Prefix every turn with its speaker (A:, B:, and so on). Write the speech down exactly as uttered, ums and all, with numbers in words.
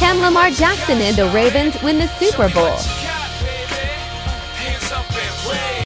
A: Can Lamar Jackson and the Ravens win the Super Bowl?